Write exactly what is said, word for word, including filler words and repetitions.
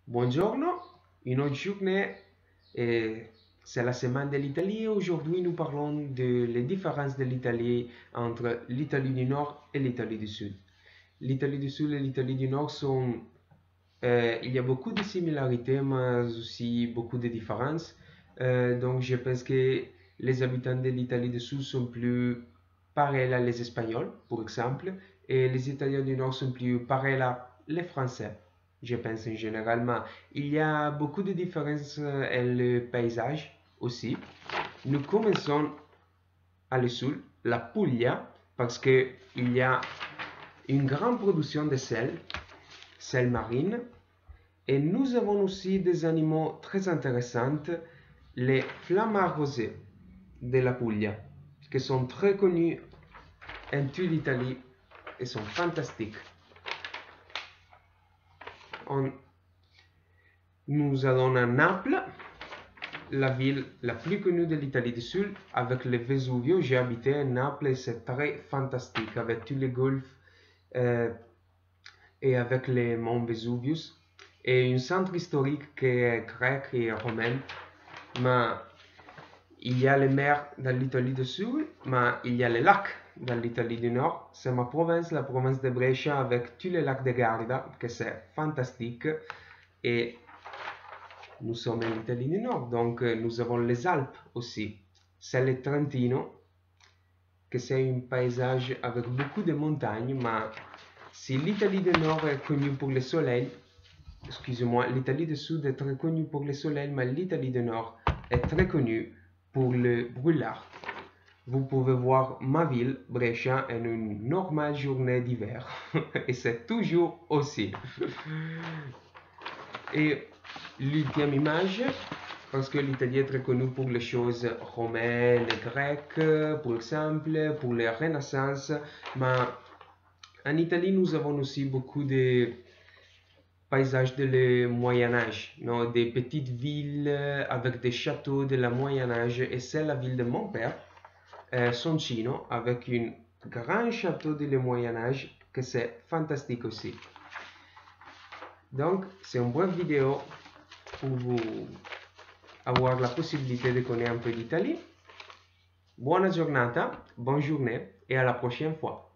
Buongiorno, une autre journée, et c'est la semaine de l'Italie. Aujourd'hui, nous parlons de les différences de l'Italie entre l'Italie du Nord et l'Italie du Sud. L'Italie du Sud et l'Italie du Nord sont, euh, il y a beaucoup de similarités, mais aussi beaucoup de différences. Euh, donc, je pense que les habitants de l'Italie du Sud sont plus pareils à les Espagnols, par exemple, et les Italiens du Nord sont plus pareils à les Français. Je pense en généralement. Il y a beaucoup de différences euh, et le paysage aussi. Nous commençons à le sud, la Puglia, parce qu'il y a une grande production de sel, sel marine, et nous avons aussi des animaux très intéressants, les flamants rosés de la Puglia, qui sont très connus en toute l'Italie et sont fantastiques. On, nous allons à Naples, la ville la plus connue de l'Italie du Sud, avec le Vesuvio. J'ai habité à Naples et c'est très fantastique, avec tous les golfs euh, et avec les monts Vesuvius. Et un centre historique qui est grec et romain. Mais il y a les mers dans l'Italie du Sud, mais il y a les lacs dans l'Italie du Nord. C'est ma province, la province de Brescia, avec tous les lacs de Garda, que c'est fantastique. Et nous sommes en Italie du Nord, donc nous avons les Alpes aussi. C'est le Trentino, que c'est un paysage avec beaucoup de montagnes, mais si l'Italie du Nord est connue pour le soleil, excusez-moi, l'Italie du Sud est très connue pour le soleil, mais l'Italie du Nord est très connue pour le brûlard. Vous pouvez voir ma ville, Brescia, en une normale journée d'hiver, et c'est toujours aussi. Et l'ultime image, parce que l'Italie est très connue pour les choses romaines et grecques, par exemple, pour la Renaissance, mais en Italie, nous avons aussi beaucoup de paysages de le Moyen Âge, non? Des petites villes avec des châteaux de la Moyen Âge, et c'est la ville de mon père, euh, Soncino, avec un grand château de le Moyen Âge, que c'est fantastique aussi. Donc, c'est une brève vidéo pour vous avoir la possibilité de connaître un peu l'Italie. Buona giornata, bonne journée et à la prochaine fois.